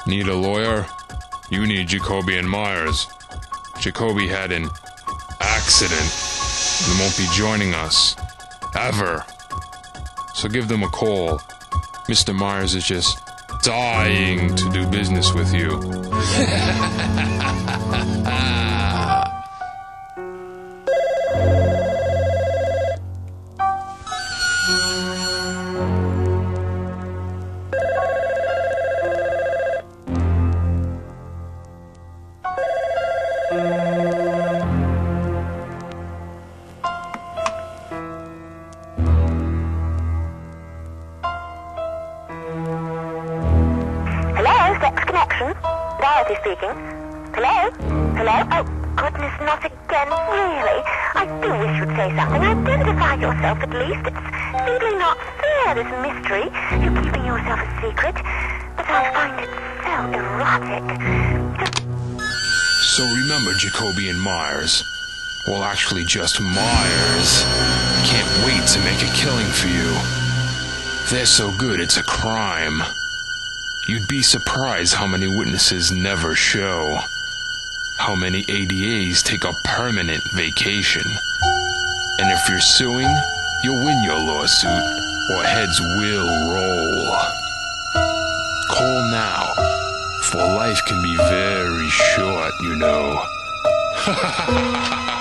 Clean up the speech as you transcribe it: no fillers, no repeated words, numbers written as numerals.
Need a lawyer? You need Jacoby Meyers. Jacoby had an accident and won't be joining us. Ever. So give them a call. Mr. Myers is just dying to do business with you. Dorothy speaking. Hello? Hello? Oh, goodness, not again, really. I do wish you'd say something. Identify yourself at least. It's simply not fair, this mystery. You're keeping yourself a secret. But I find it so erotic. So remember Jacoby and Myers. Well, actually just Myers. Can't wait to make a killing for you. They're so good, it's a crime. You'd be surprised how many witnesses never show. How many ADAs take a permanent vacation. And if you're suing, you'll win your lawsuit, or heads will roll. Call now, for life can be very short, you know.